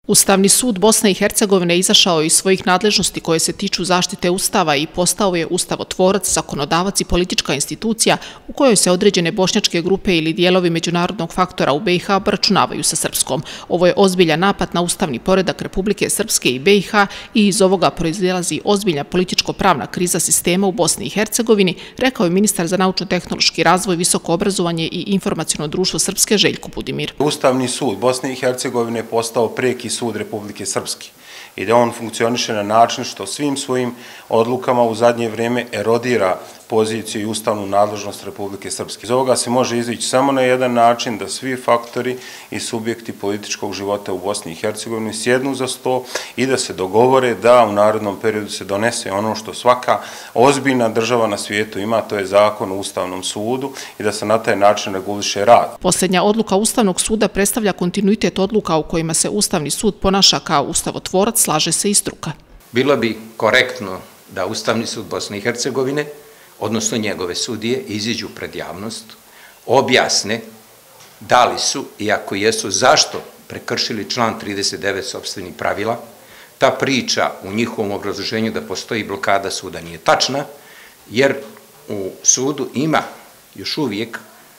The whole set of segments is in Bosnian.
Ustavni sud Bosne i Hercegovine izašao je iz svojih nadležnosti koje se tiču zaštite Ustava i postao je ustavotvorac, zakonodavac i politička institucija u kojoj se određene bošnjačke grupe ili dijelovi međunarodnog faktora u BiH obračunavaju sa Srpskom. Ovo je ozbiljan napad na ustavni poredak Republike Srpske i BiH i iz ovoga proizilazi ozbiljna političko-pravna kriza sistema u Bosni i Hercegovini, rekao je ministar za naučno-tehnološki razvoj, visoko obrazovanje i informaciono društvo Srpske Željko Budimir. Ustavni sud Bosne i Hercegovine je postao preki sud Republike Srpske i da on funkcioniše na način što svim svojim odlukama u zadnje vrijeme erodira poziciju i ustavnu nadležnost Republike Srpske. Iz ovoga se može izvići samo na jedan način da svi faktori i subjekti političkog života u Bosni i Hercegovini sjednu za sto i da se dogovore da u narednom periodu se donese ono što svaka ozbiljna država na svijetu ima, to je zakon o Ustavnom sudu i da se na taj način reguliše rad. Posljednja odluka Ustavnog suda predstavlja kontinuitet odluka u kojima se Ustavni sud ponaša kao ustavotvorac, slaže se i struka. Bilo bi korektno da Ustavni sud Bosne i Hercegovine, odnosno njegove sudije, iziđu pred javnost, objasne da li su i ako jesu zašto prekršili član 39 sopstvenih pravila. Ta priča u njihovom obrazloženju da postoji blokada suda nije tačna, jer u sudu ima još uvijek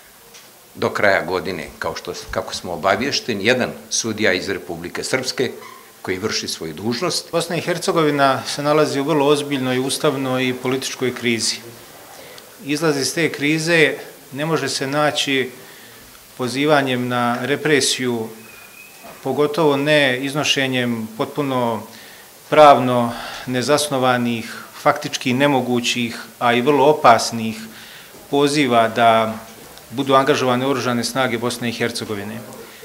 do kraja godine, kako smo obavješteni, jedan sudija iz Republike Srpske koji vrši svoju dužnost. Bosna i Hercegovina se nalazi u vrlo ozbiljnoj ustavnoj i političkoj krizi. Izlaz iz te krize ne može se naći pozivanjem na represiju, pogotovo ne iznošenjem potpuno pravno nezasnovanih, faktički nemogućih, a i vrlo opasnih poziva da budu angažovane oružane snage Bosne i Hercegovine.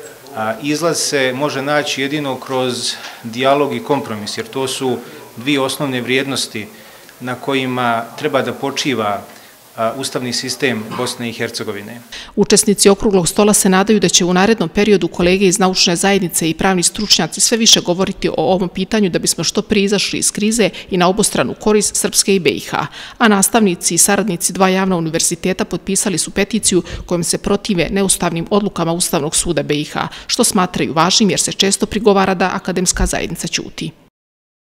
Izlaz se može naći jedino kroz dijalog i kompromis, jer to su dvije osnovne vrijednosti na kojima treba da počiva ustavni sistem Bosne i Hercegovine. Učesnici okruglog stola se nadaju da će u narednom periodu kolege iz naučne zajednice i pravni stručnjaci sve više govoriti o ovom pitanju da bismo što prije izašli iz krize i na obostranu korist Srpske i BiH. A nastavnici i saradnici dva javna univerziteta potpisali su peticiju kojom se protive neustavnim odlukama Ustavnog suda BiH, što smatraju važnim jer se često prigovara da akademska zajednica ćuti.